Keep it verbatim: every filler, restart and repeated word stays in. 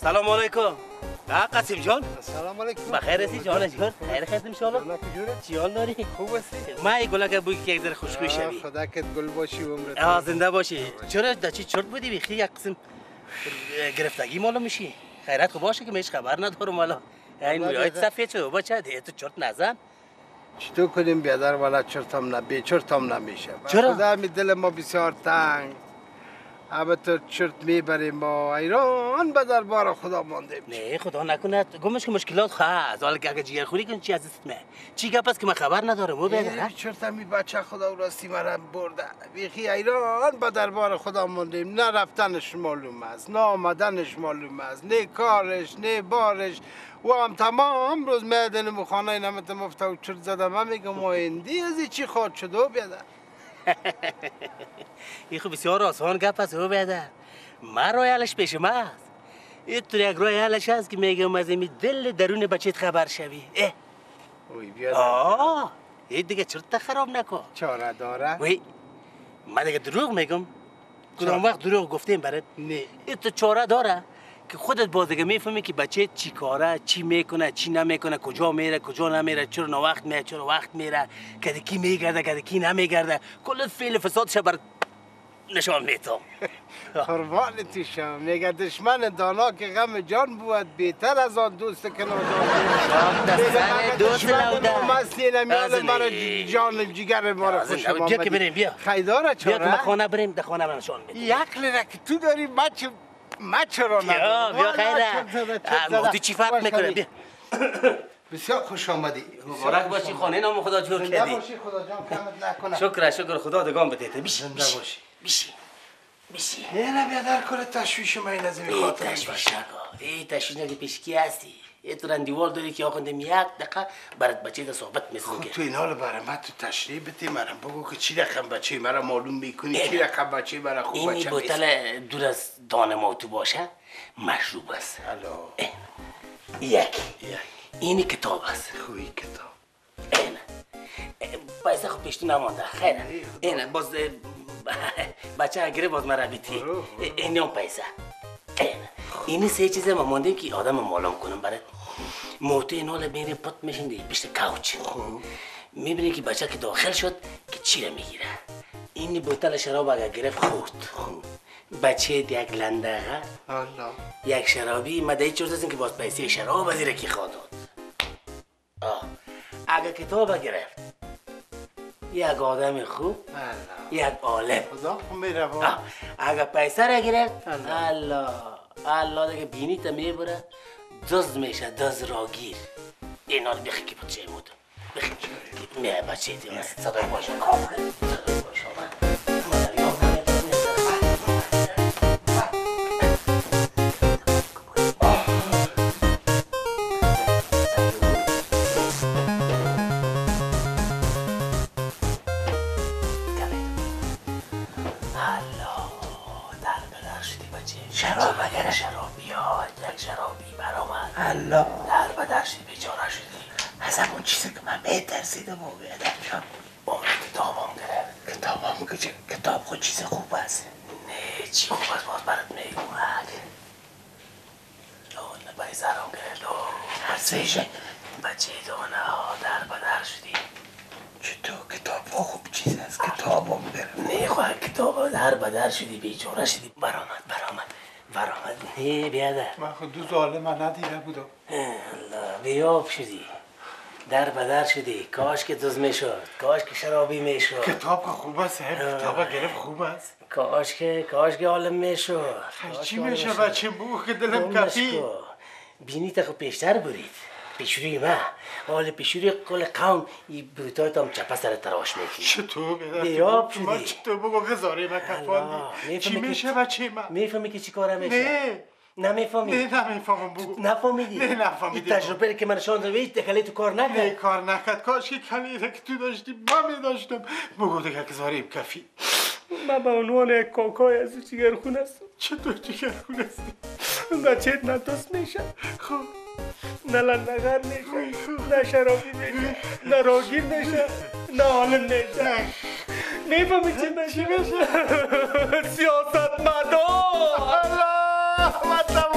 سلام علیکم. قاسم جان. سلام علیکم. بخیر هستی جان جان؟ خیر خیر ان شاء الله. چی حال داری؟ خوب هستی؟ ما گلک بوی که یک ذره خوشگوی شوی. خدا کت گل باشی عمرت. آه زنده باشی. چرا دچی چرت بودی بخی یک قسم گرفتگی معلوم میشی. خیرت خوب باشه که میش خبر ندارم والا. این میاد سفید شو بچه ده تو چرت نزن. چطور کنیم بیادر والا چرتم نه بی چرتم نمیشه. چرا؟ خدا می دل ما بسیار تنگ. البته چرت میبریم ما ایران به دربار خدا مانده میشه. نه خدا نکنه گمش که مشکلات هست. حالا که اگه جیگر خوری کن چی ازت مه؟ چی گپ است که من خبر ندارم و بیادر؟ چرت می بچه خدا راستی مرا برده. بیخی ایران به دربار خدا ماندیم. نه رفتنش معلوم است، نه آمدنش معلوم است، نه کارش، نه بارش. و هم تمام روز میادن مخانه نمت مفته و چرت زدم. من میگم ما هندی ازی چی خواد شده و بیادر. این خب بسیار آسان گپ است و بیادر. من رایالش پیش ما است. این طور یک رایالش هست که میگم از این دل درون بچهت خبر شوی. اه اوی بیادر. آه این دیگه چرت خراب نکن. چاره داره؟ وی من دیگه دروغ میگم. کدام وقت دروغ گفتیم برات؟ نه. این تو چاره داره که خودت باز دیگه میفهمی که بچه چی کاره، چی میکنه، چی نمیکنه، کجا میره، کجا نمیره، چرا نه وقت میره، چرا وقت میره، کدی کی میگرده، کدی کی نمیگرده، کل فعل فسادش بر نشان میتم. قربان تو شم. میگه دشمن دانا که غم جان بود بهتر از آن دوست که نادان. میگه دوست لوده. مستی نمیاد مرا جان جگر مرا خوش آمد. بیا که بریم بیا. خیداره چرا؟ بیا که خانه بریم در خانه نشان میدم. یک لیره که تو داری مچ مچ رو نداری. بیا بیا خیره. تو چی فرق میکنه بیا. بسیار خوش آمدی. مبارک باشی خانه نام خدا جور کردی. زنده باشی خدا جان کمت نکنه. شکر شکر خدا دگان بده. بیش زنده باشی. بیشی بیشی. نه بیادر کل تشویش ما این از این خاطر تشویش نکن. ای تشویش نگه پیش کی هستی؟ ای تو رندیوال داری که آخوندم یک دقیقه برات بچه دا صحبت میسون که تو این حال برای من تو تشریح بده مرا بگو که چی رقم بچه مرا معلوم میکنی چی رقم بچه مرا خوب بچه این بوتل دور از دان ما تو باشه مشروب است. الو یک اینی کتاب است. خوی کتاب این پیسه خب پیشتو نمانده خیره. این باز بچه اگره باز مرا بیتی این هم پیسه. این اینی سه چیزه ما ماندیم که آدم معلوم کنم برات. موتو این حال میره پت میشین دیگه پشت کاوچ. میبینی که بچه که داخل شد که چی رو میگیره. این بوتل شراب اگر گرفت خورد بچه یک لندقه یک شرابی مدهی چرت هستیم که باز پیسه شراب زیره کی خواد داد. اگر کتاب گرفت یک آدم خوب یک عالم. خدا خود میره اگر پیسه را گرفت الله الله دیگه بینی تا میبره دزد میشه دزد راگیر. این حال بخی که بچه مودم بخی میه بچه دیگه صدای باشه کامل صدای باشه آمد شراب اگر شراب بیاد یک شرابی برآمد الله در بدر شدی بیچاره شدی. از همون چیزی که من میترسیدم و بیادر جان اون کتابم گرفت. کتابم که کتاب خود چیز خوب است. نه چی خوب است باز برات میگم. اون بیزارم گرفت و هرسیشه بچه دانه ها در بدر شدی. چطور کتاب خوب چیز است کتابم گرفت. نه خواه کتاب در بدر شدی بیچاره شدی برآمد برآمد برآمد. نه بیادر من خود دو ظالم ندیده بودم. الله بیاب شدی در بدر شدی. کاش که دزد میشد کاش که شرابی میشد. کتاب خوب است کتاب گرفت خوب است. کاش که کاش که عالم میشد. چی میشه بچه بو که دلم کفی. بینی تا خود پیشتر برید پیشوری ما حال پیشوری کل قوم این بروتای تا هم چپه سر تراش میکنی. چطور بیاب شدی من چطور بگو غزاره من کفاندی چی میشه بچه من. میفهمی که چی کاره میشه؟ نه نمیفهمی؟ نه نمیفهمم بگو. نفهمیدی؟ نه نفهمیدی. این تجربه که من شان دوید دکلی تو کار نکرد. نه کار نکرد کاش که کلی که تو داشتی من میداشتم. بگو دیگه غزاره کفی. من به عنوان یک کاکای از جگرخون هستم. چطور جگرخون هستی؟ بچهت نه دوست میشه خب نه لندغر میشه نه شرابی میشه نه راگیر میشه نه عالم میشه. میفهمی چی میشه؟ سیاست مدار. الله